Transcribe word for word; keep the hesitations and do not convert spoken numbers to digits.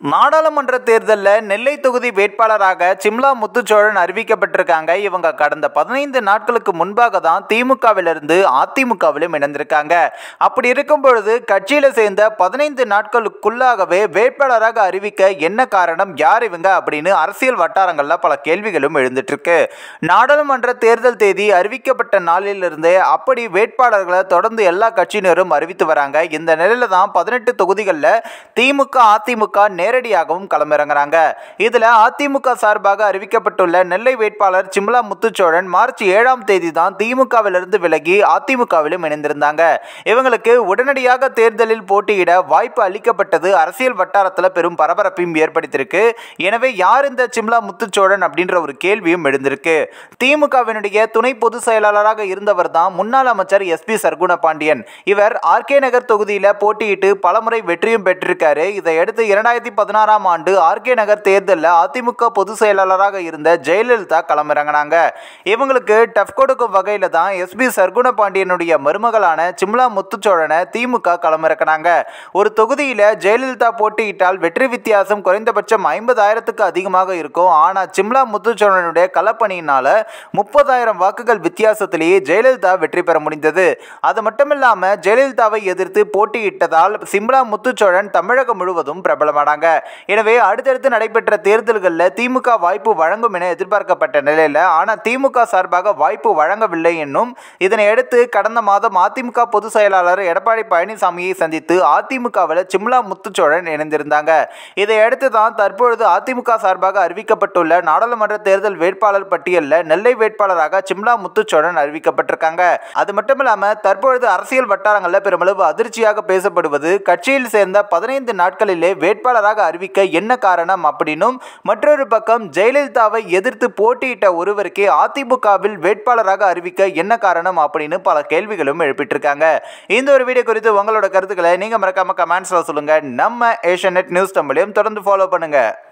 நாடாளுமன்ற தேர்தலில் நெல்லை தொகுதி வேட்பாளராக சிம்லா முத்துச்சோழன் அறிவிக்கப்பட்டிருக்காங்க. இவங்க கடந்த பதினைந்து நாட்களுக்கு முன்பாக தான் திமுகவிலிருந்து அதிமுகவிலும் இணைந்திருக்காங்க. அப்படி இருக்கும் பொழுது கட்சியில சேர்ந்த பதினைந்து நாட்களுக்குள்ளாகவே வேட்பாளராக அறிவிக்க என்ன காரணம், யார் இவங்க அப்படின்னு அரசியல் வட்டாரங்கள்ல பல கேள்விகளும் எழுந்துட்டு இருக்கு. நாடாளுமன்ற தேர்தல் தேதி அறிவிக்கப்பட்ட நாளிலிருந்தே அப்படி வேட்பாளர்களை தொடர்ந்து எல்லா கட்சியினரும் அறிவித்து வராங்க. இந்த நிலையில தான் பதினெட்டு தொகுதிகளில் திமுக அதிமுக நேரடியாகவும் களமிறங்குறாங்க. இதுல அதிமுக சார்பாக அறிவிக்கப்பட்டுள்ள நெல்லை வேட்பாளர் சிம்லா முத்துச்சோழன் மார்ச் ஏழாம் தேதி தான் திமுகவிலிருந்து விலகி அதிமுகவிலும் இணைந்திருந்தாங்க. இவங்களுக்கு உடனடியாக தேர்தலில் போட்டியிட வாய்ப்பு அளிக்கப்பட்டது அரசியல் வட்டாரத்தில் பெரும் பரபரப்பையும் ஏற்படுத்தியிருக்கு. எனவே யார் இந்த சிம்லா முத்துச்சோழன் அப்படின்ற ஒரு கேள்வியும் எழுந்திருக்கு. திமுகவினுடைய துணை பொதுச் செயலாளராக இருந்தவர் தான் முன்னாள் அமைச்சர் எஸ் பி சர்க்குண பாண்டியன். இவர் ஆர் கே நகர் தொகுதியில போட்டியிட்டு பலமுறை வெற்றியும் பெற்றிருக்காரு. இதையடுத்து இரண்டாயிரத்தி பதினாறாம் ஆண்டு ஆர் கே நகர் தேர்தலில் அதிமுக பொதுச் செயலாளராக இருந்த ஜெயலலிதா களமிறங்கினாங்க. இவங்களுக்கு டஃப் கொடுக்கும் வகையில தான் எஸ் பி சர்க்குண பாண்டியனுடைய மருமகளான சிம்லா முத்துச்சோழனை திமுக களமிறக்கினாங்க. ஒரு தொகுதியில ஜெயலலிதா போட்டியிட்டால் வெற்றி வித்தியாசம் குறைந்தபட்சம் ஐம்பதாயிரத்துக்கு அதிகமாக இருக்கும். ஆனா சிம்லா முத்துச்சோழனுடைய களப்பணியினால முப்பதாயிரம் வாக்குகள் வித்தியாசத்திலேயே ஜெயலலிதா வெற்றி பெற முடிந்தது. அது மட்டுமில்லாம ஜெயலலிதாவை எதிர்த்து போட்டியிட்டதால் சிம்லா முத்துச்சோழன் தமிழகம் முழுவதும் பிரபலமானாங்க. எனவே அடுத்தடுத்து நடைபெற்ற தேர்தல்களில் திமுக வாய்ப்பு வழங்கும் என எதிர்பார்க்கப்பட்ட நிலையில் ஆனால் திமுக சார்பாக வாய்ப்பு வழங்கவில்லை என்னும் இதனையடுத்து கடந்த மாதம் அதிமுக பொதுச் செயலாளர் எடப்பாடி பழனிசாமியை சந்தித்து அதிமுகவில் சிம்லா முத்துச்சோழன் இணைந்திருந்தாங்க. இதையடுத்து தான் தற்பொழுது அதிமுக சார்பாக அறிவிக்கப்பட்டுள்ள நாடாளுமன்ற தேர்தல் வேட்பாளர் பட்டியலில் நெல்லை வேட்பாளராக சிம்லா முத்துச்சோழன் அறிவிக்கப்பட்டிருக்காங்க. அது மட்டுமில்லாம தற்பொழுது அரசியல் வட்டாரங்களில் பெருமளவு அதிர்ச்சியாக பேசப்படுவது கட்சியில் சேர்ந்த பதினைந்து நாட்களிலே வேட்பாளராக அறிவிக்க என்ன காரணம் அப்படின்னும், மற்றொரு பக்கம் ஜெயலலிதாவை எதிர்த்து போட்டியிட்ட ஒருவருக்கே அதிமுகவில் வேட்பாளராக அறிவிக்க என்ன காரணம் அப்படின்னு பல கேள்விகளும் எழுப்பிட்டிருக்காங்க. இந்த ஒரு வீடியோ குறித்து உங்களோட கருத்துக்களை நீங்க மறக்காம கமெண்ட்ஸ்ல சொல்லுங்க. நம்ம ஏஷியநெட் நியூஸ் தமிழையும் தொடர்ந்து ஃபாலோ பண்ணுங்க.